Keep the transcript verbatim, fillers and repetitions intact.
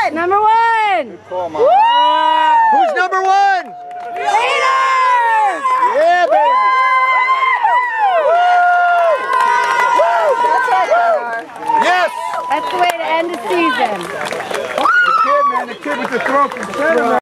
one! Number one! Good call, Mom. Who's number one? Peter! Yeah, baby! That's right. Yes! That's the way to end the season. The kid, man, the kid with the throat from center.